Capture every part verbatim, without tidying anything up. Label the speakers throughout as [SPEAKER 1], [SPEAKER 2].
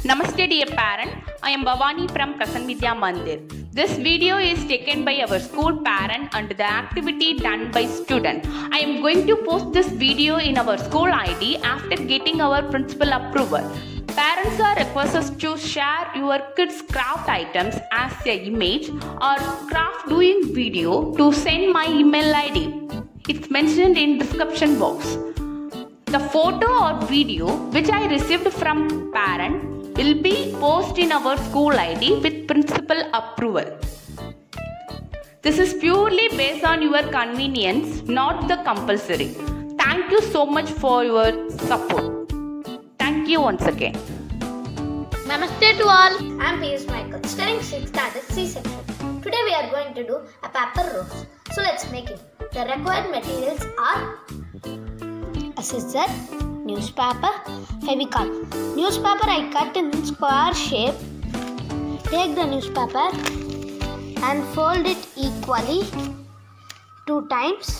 [SPEAKER 1] Namaste dear parent, I am Bhavani from Prasanna Vidya Mandir. This video is taken by our school parent and the activity done by student. I am going to post this video in our school I D after getting our principal approval. Parents are requested to share your kids' craft items as an image or craft doing video to send my email I D. It's mentioned in description box. The photo or video which I received from parent will be posted in our school I D with principal approval. This is purely based on your convenience, not the compulsory. Thank you so much for your support. Thank you once again.
[SPEAKER 2] Namaste to all. I am Piyush Michael, studying sixth standard C section. Today we are going to do a paper rose. So let's make it. The required materials are a scissor, newspaper, Fevicol. Newspaper I cut in square shape. Take the newspaper and fold it equally two times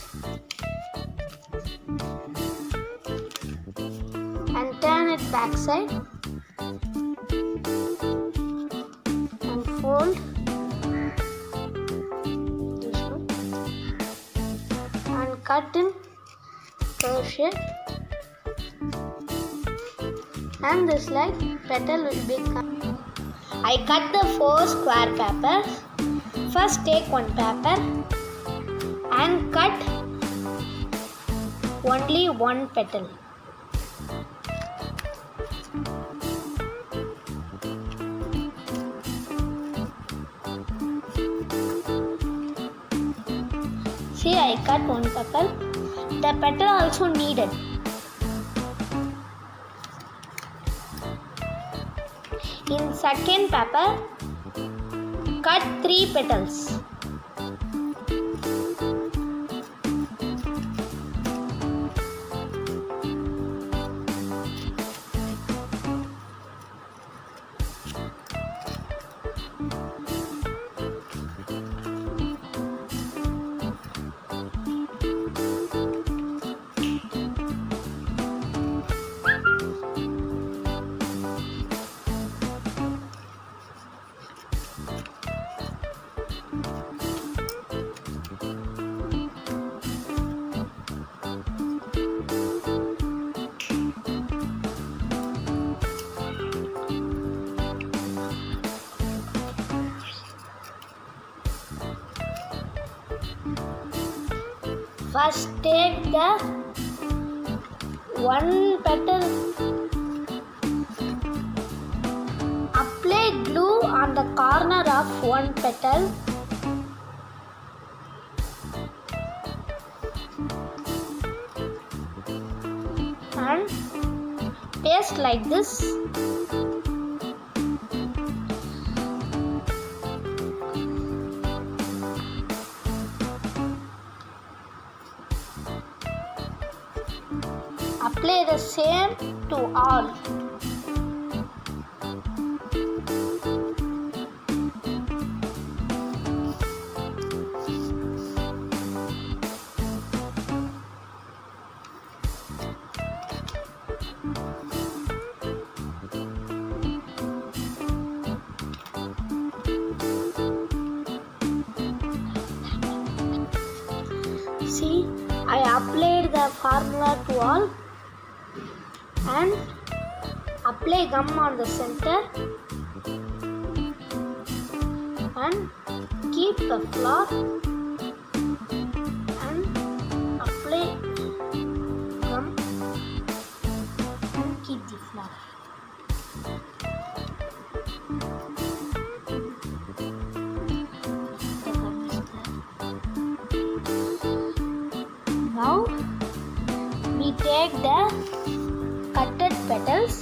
[SPEAKER 2] and turn it backside and fold this one and cut in curve shape, and this like petal will become. I cut the four square papers. First take one paper and cut only one petal. See, I cut one petal. The petal also needed. In second paper, cut three petals. First take the one petal, apply glue on the corner of one petal, and paste like this. Apply the same to all. See, I applied the formula to all and apply gum on the center and keep the flower and apply gum and keep the flower. The gum is there. Now we take the cutted petals.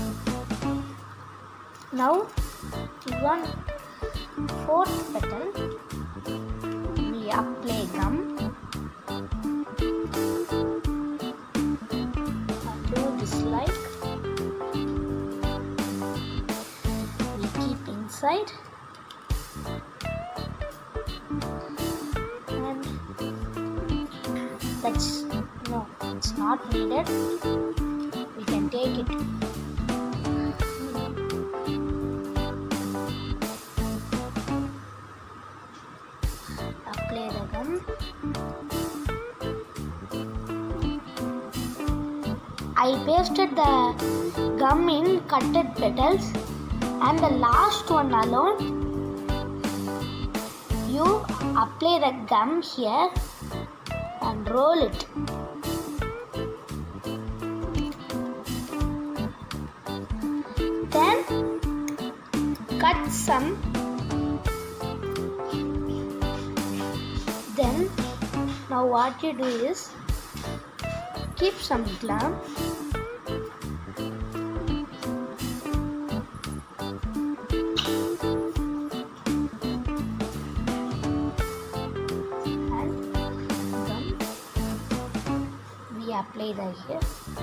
[SPEAKER 2] Now one fourth petal we apply gum. Do this like we keep inside and that's no, it's not needed. We can take it. I pasted the gum in cutted petals, and the last one alone, you apply the gum here and roll it. Then cut some. Then now what you do is keep some gum. And gum we apply that here.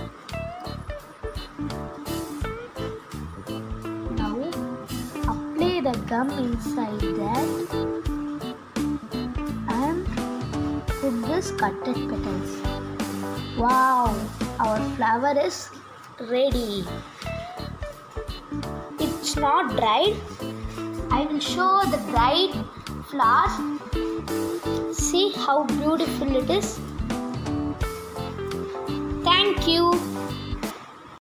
[SPEAKER 2] Now apply the gum inside that and put this cutted petals. Wow, our flower is ready. It's not dried. I will show the dried flowers. See how beautiful it is. Thank you.